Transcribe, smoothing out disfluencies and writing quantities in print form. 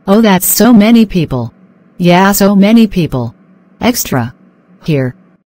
Oh, that's so many people. Yeah, so many people. Extra. Here.